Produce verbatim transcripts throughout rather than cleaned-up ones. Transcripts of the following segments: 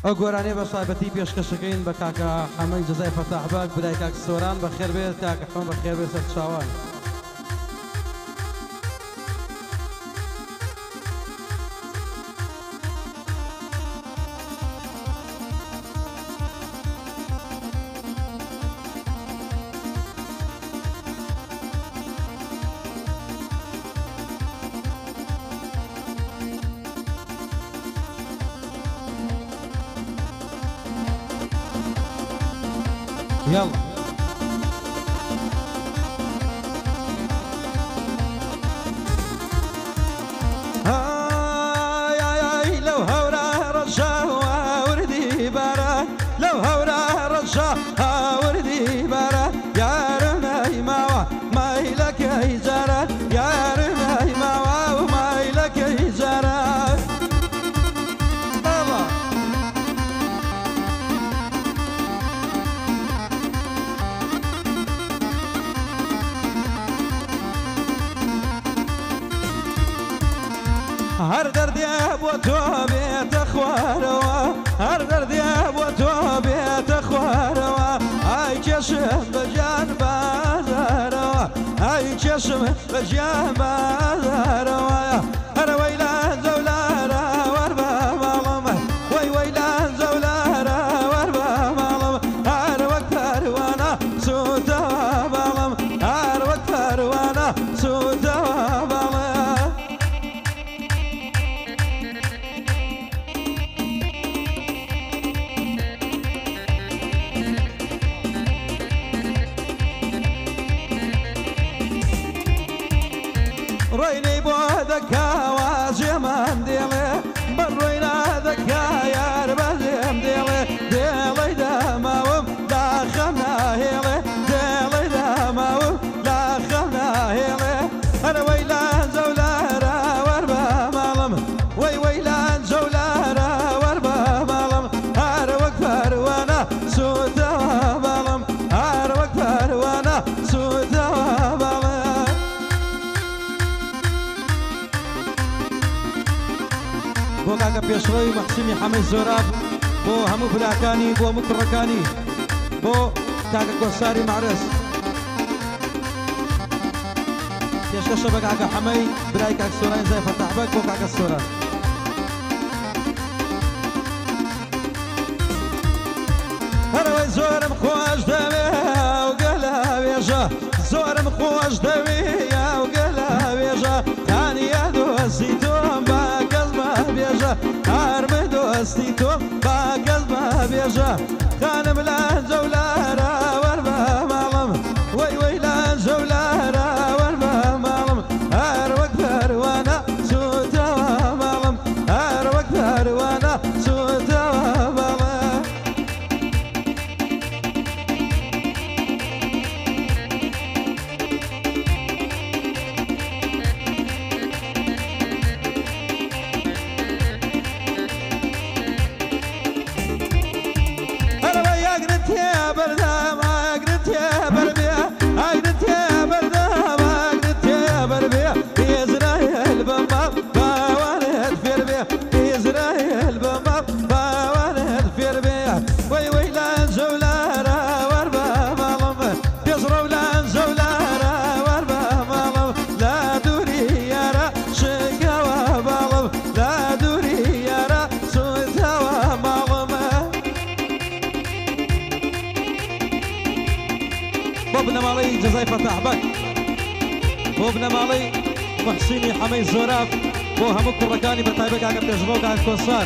ئەو گۆرانەی بە تایبەتی پێشکەشەکەین بە کاکە حەمەی جەزای فەتاح باک برای کاک سۆران بەخێر بێت کاکە حەمە بەخێر بێت سەر چاوان يلا هاي هاي لو هورا رجا وردي برا لو هورا رجا وردي برا يا رمي ما ما لك يجرى يا رمي ما ما لك يجرى هر دردی بو تو بیت خواروا هر دردی بو تو بیت خواروا ای چشم بجان بازاروا ای چشم بجان بازاروا هر ویلان زولارا وربا مالم وی ویلان زولارا وربا مالم هر وقت پروانا سوتا بالم هر وقت پروانا سوتا بالم رويني بودك وازيمان ديلي بروينا ذكا يا ربازيم ديلي ديلي دماوم داخلنا هيلي ديلي دماوم داخلنا هيلي انا ويلان زولارا وربا مالم وي ويلان زولارا وربا مالم هار وقفر وانا سودا بالم هار وقفر وانا سودا بالم بۆ کاکە پێشڕۆی مەحسینی حەمەی زۆراب بۆ هەموو براکانی بۆ هەموو کوڕەکانی بۆ کاکە کۆساری معرس پێشکەشە بە کاکە حەمەی برای کاک سۆران جەزای فەتاح باک بۆ کاکە سۆران هەرەوەی زۆرم خۆش دەوێ ئەو گەلە وێژە زۆرم خۆش دەوێ ئەو گەلە وێژە تانیە دۆستی تۆم بە کەس بێژە هەرمە دۆستی تۆم با کەس بە بێژە خانم لە جەولارە وەربە ماڵم وەی وەی لە جەولارە وەربە ماڵم هەر وەک پەروانە سوتەوە ماڵم هەر وەک پەروانە سوتەوە ماڵم بنەماڵەی جەزای فەتاح باک بۆ بنەماڵەی مەحسینی حەمەی زۆراب بۆ هەموو کوڕەکانی بە تایبەت کاکە پێشڕۆ کاک کۆسار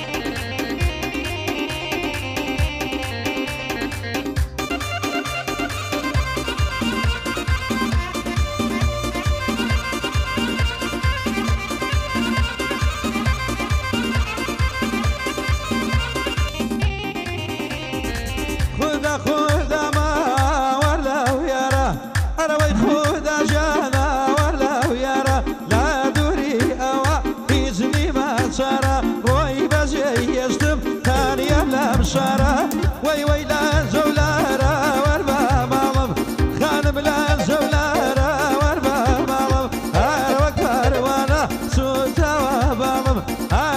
خدا خدا ما ولا ويرا انا وي خدا جانا ولا ويرا لا دوري اوا باذني ما صار روي بزي يشتم ثاني لا بشارة وي وي لا زولارا وربا مالم خانم لا زولارا وربا مالم هار وكبر وانا سوتا وبالم